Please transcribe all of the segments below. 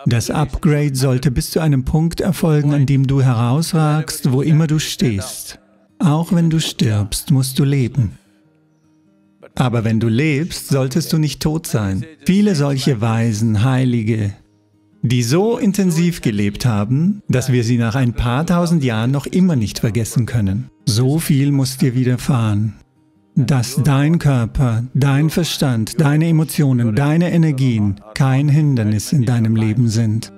Das Upgrade sollte bis zu einem Punkt erfolgen, an dem du herausragst, wo immer du stehst. Auch wenn du stirbst, musst du leben. Aber wenn du lebst, solltest du nicht tot sein. Viele solche Weisen, Heilige, die so intensiv gelebt haben, dass wir sie nach ein paar tausend Jahren noch immer nicht vergessen können. So viel muss dir widerfahren, dass dein Körper, dein Verstand, deine Emotionen, deine Energien kein Hindernis in deinem Leben sind.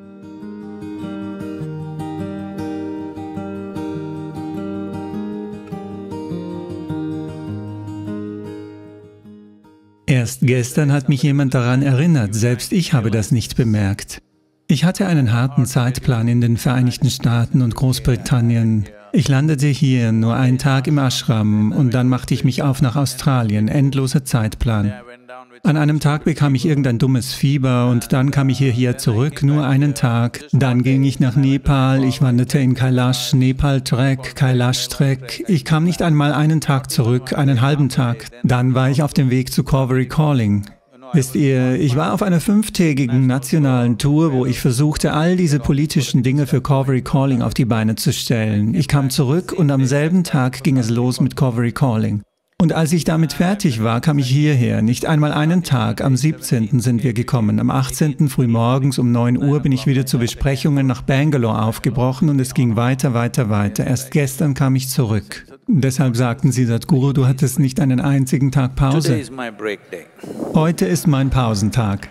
Erst gestern hat mich jemand daran erinnert, selbst ich habe das nicht bemerkt. Ich hatte einen harten Zeitplan in den Vereinigten Staaten und Großbritannien. Ich landete hier nur einen Tag im Ashram und dann machte ich mich auf nach Australien, endloser Zeitplan. An einem Tag bekam ich irgendein dummes Fieber und dann kam ich hierher zurück, nur einen Tag. Dann ging ich nach Nepal, ich wanderte in Kailash, Nepal-Trek, Kailash-Trek. Ich kam nicht einmal einen Tag zurück, einen halben Tag. Dann war ich auf dem Weg zu Cauvery Calling. Wisst ihr, ich war auf einer 5-tägigen nationalen Tour, wo ich versuchte, all diese politischen Dinge für Cauvery Calling auf die Beine zu stellen. Ich kam zurück und am selben Tag ging es los mit Cauvery Calling. Und als ich damit fertig war, kam ich hierher. Nicht einmal einen Tag. Am 17. sind wir gekommen. Am 18. frühmorgens um 9 Uhr bin ich wieder zu Besprechungen nach Bangalore aufgebrochen und es ging weiter. Erst gestern kam ich zurück. Deshalb sagten sie, Sadhguru, du hattest nicht einen einzigen Tag Pause. Heute ist mein Pausentag.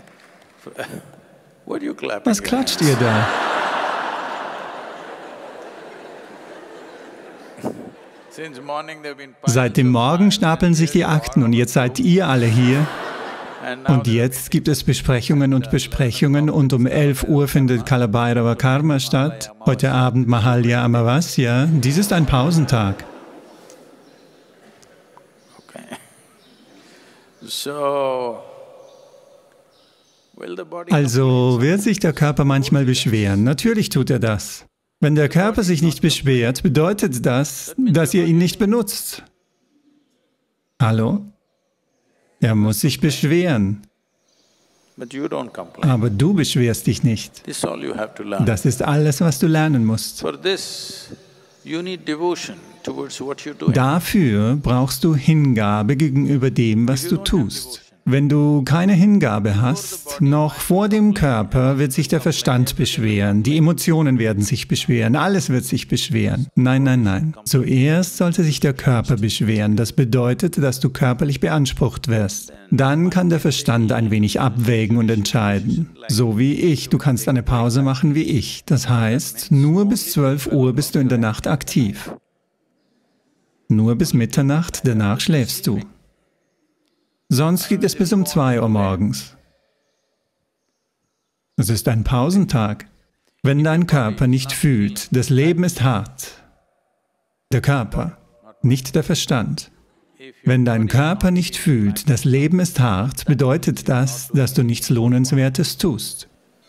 Was klatscht ihr da? Seit dem Morgen stapeln sich die Akten und jetzt seid ihr alle hier. Und jetzt gibt es Besprechungen und um 11 Uhr findet Kalabhairava Karma statt. Heute Abend Mahalya Amavasya. Dies ist ein Pausentag. Also wird sich der Körper manchmal beschweren. Natürlich tut er das. Wenn der Körper sich nicht beschwert, bedeutet das, dass ihr ihn nicht benutzt. Hallo? Er muss sich beschweren. Aber du beschwerst dich nicht. Das ist alles, was du lernen musst. Dafür brauchst du Hingabe gegenüber dem, was du tust. Wenn du keine Hingabe hast, noch vor dem Körper wird sich der Verstand beschweren, die Emotionen werden sich beschweren, alles wird sich beschweren. Nein. Zuerst sollte sich der Körper beschweren, das bedeutet, dass du körperlich beansprucht wirst. Dann kann der Verstand ein wenig abwägen und entscheiden. So wie ich, du kannst eine Pause machen wie ich. Das heißt, nur bis 12 Uhr bist du in der Nacht aktiv. Nur bis Mitternacht, danach schläfst du. Sonst geht es bis um 2 Uhr morgens. Es ist ein Pausentag. Wenn dein Körper nicht fühlt, das Leben ist hart. Der Körper, nicht der Verstand. Wenn dein Körper nicht fühlt, das Leben ist hart, bedeutet das, dass du nichts Lohnenswertes tust.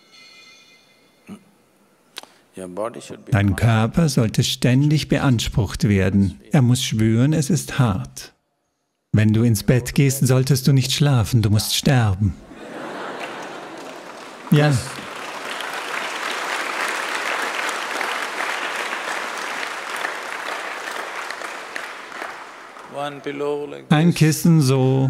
Dein Körper sollte ständig beansprucht werden. Er muss spüren, es ist hart. Wenn du ins Bett gehst, solltest du nicht schlafen, du musst sterben. Ja. Ein Kissen so.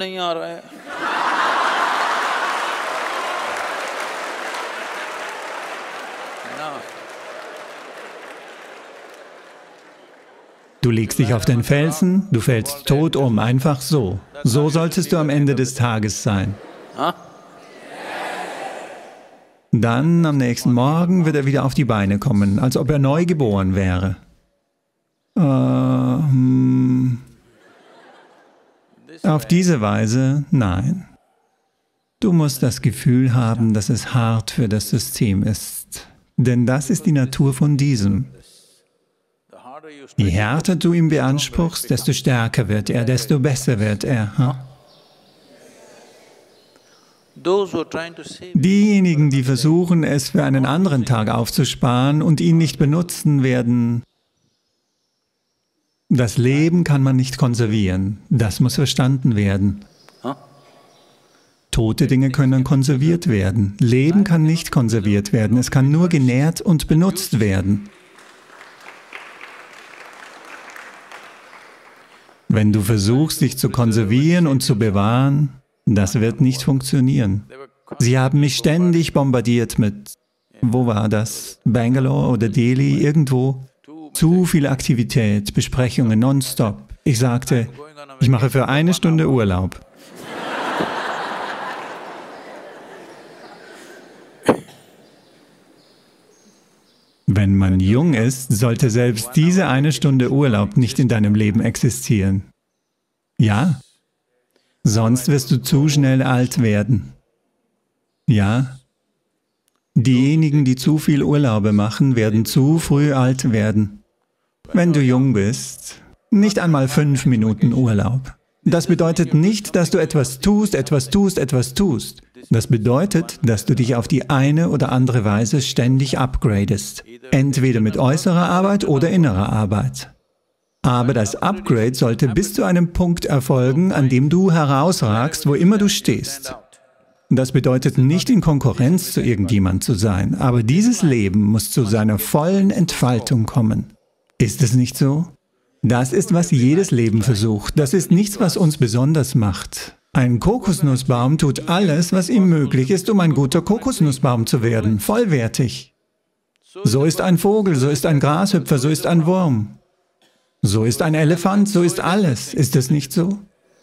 Du legst dich auf den Felsen, du fällst tot um, einfach so. So solltest du am Ende des Tages sein. Dann, am nächsten Morgen, wird er wieder auf die Beine kommen, als ob er neu geboren wäre. Auf diese Weise, nein. Du musst das Gefühl haben, dass es hart für das System ist. Denn das ist die Natur von diesem. Je härter du ihn beanspruchst, desto stärker wird er, desto besser wird er. Diejenigen, die versuchen, es für einen anderen Tag aufzusparen und ihn nicht benutzen, werden... Das Leben kann man nicht konservieren. Das muss verstanden werden. Tote Dinge können konserviert werden. Leben kann nicht konserviert werden, es kann nur genährt und benutzt werden. Wenn du versuchst, dich zu konservieren und zu bewahren, das wird nicht funktionieren. Sie haben mich ständig bombardiert mit, wo war das? Bangalore oder Delhi, irgendwo. Zu viel Aktivität, Besprechungen nonstop. Ich sagte, ich mache für 1 Stunde Urlaub. Wenn man jung ist, sollte selbst diese 1 Stunde Urlaub nicht in deinem Leben existieren. Ja, sonst wirst du zu schnell alt werden. Ja, diejenigen, die zu viel Urlaube machen, werden zu früh alt werden. Wenn du jung bist, nicht einmal 5 Minuten Urlaub. Das bedeutet nicht, dass du etwas tust, etwas tust, etwas tust. Das bedeutet, dass du dich auf die eine oder andere Weise ständig upgradest. Entweder mit äußerer Arbeit oder innerer Arbeit. Aber das Upgrade sollte bis zu einem Punkt erfolgen, an dem du herausragst, wo immer du stehst. Das bedeutet nicht in Konkurrenz zu irgendjemand zu sein, aber dieses Leben muss zu seiner vollen Entfaltung kommen. Ist es nicht so? Das ist, was jedes Leben versucht. Das ist nichts, was uns besonders macht. Ein Kokosnussbaum tut alles, was ihm möglich ist, um ein guter Kokosnussbaum zu werden, vollwertig. So ist ein Vogel, so ist ein Grashüpfer, so ist ein Wurm. So ist ein Elefant, so ist alles. Ist es nicht so?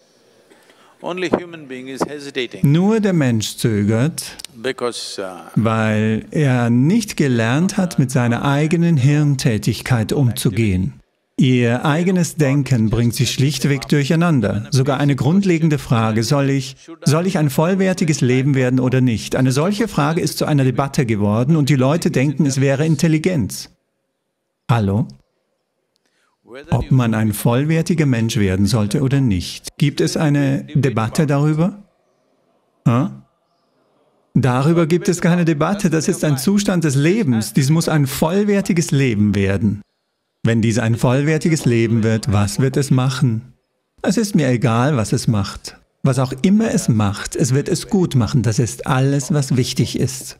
Nur der Mensch zögert, weil er nicht gelernt hat, mit seiner eigenen Hirntätigkeit umzugehen. Ihr eigenes Denken bringt sie schlichtweg durcheinander. Sogar eine grundlegende Frage, soll ich ein vollwertiges Leben werden oder nicht? Eine solche Frage ist zu einer Debatte geworden und die Leute denken, es wäre Intelligenz. Hallo? Ob man ein vollwertiger Mensch werden sollte oder nicht. Gibt es eine Debatte darüber? Darüber gibt es keine Debatte, das ist ein Zustand des Lebens. Dies muss ein vollwertiges Leben werden. Wenn dies ein vollwertiges Leben wird, was wird es machen? Es ist mir egal, was es macht. Was auch immer es macht, es wird es gut machen. Das ist alles, was wichtig ist.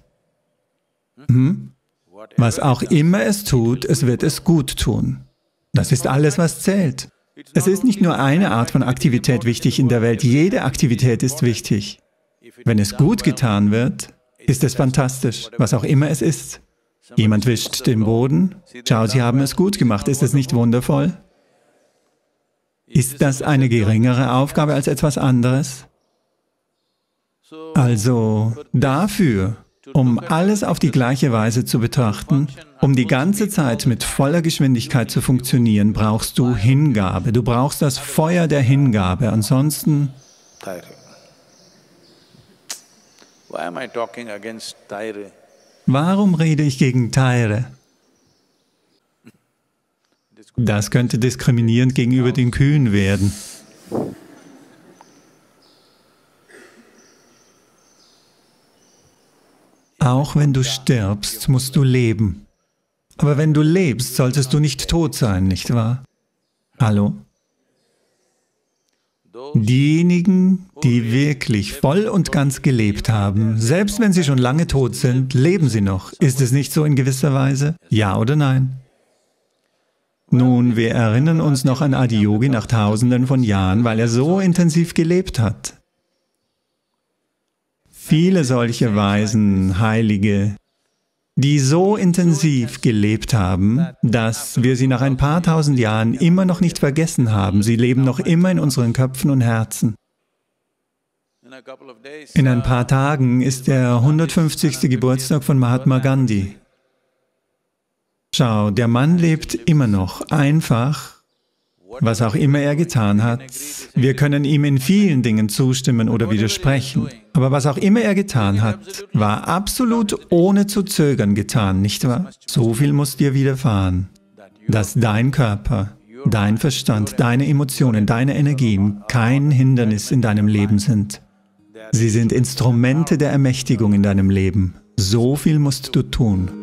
Was auch immer es tut, es wird es gut tun. Das ist alles, was zählt. Es ist nicht nur eine Art von Aktivität wichtig in der Welt, jede Aktivität ist wichtig. Wenn es gut getan wird, ist es fantastisch, was auch immer es ist. Jemand wischt den Boden, schau, Sie haben es gut gemacht, ist es nicht wundervoll? Ist das eine geringere Aufgabe als etwas anderes? Also dafür, um alles auf die gleiche Weise zu betrachten, um die ganze Zeit mit voller Geschwindigkeit zu funktionieren, brauchst du Hingabe. Du brauchst das Feuer der Hingabe, ansonsten... Warum rede ich gegen Taire? Das könnte diskriminierend gegenüber den Kühen werden. Auch wenn du stirbst, musst du leben. Aber wenn du lebst, solltest du nicht tot sein, nicht wahr? Hallo? Diejenigen, die wirklich voll und ganz gelebt haben, selbst wenn sie schon lange tot sind, leben sie noch. Ist es nicht so in gewisser Weise? Ja oder nein? Nun, wir erinnern uns noch an Adiyogi nach Tausenden von Jahren, weil er so intensiv gelebt hat. Viele solche Weisen, Heilige, die so intensiv gelebt haben, dass wir sie nach ein paar tausend Jahren immer noch nicht vergessen haben. Sie leben noch immer in unseren Köpfen und Herzen. In ein paar Tagen ist der 150. Geburtstag von Mahatma Gandhi. Schau, der Mann lebt immer noch, einfach, was auch immer er getan hat. Wir können ihm in vielen Dingen zustimmen oder widersprechen. Aber was auch immer er getan hat, war absolut ohne zu zögern getan, nicht wahr? So viel muss dir widerfahren, dass dein Körper, dein Verstand, deine Emotionen, deine Energien kein Hindernis in deinem Leben sind. Sie sind Instrumente der Ermächtigung in deinem Leben. So viel musst du tun.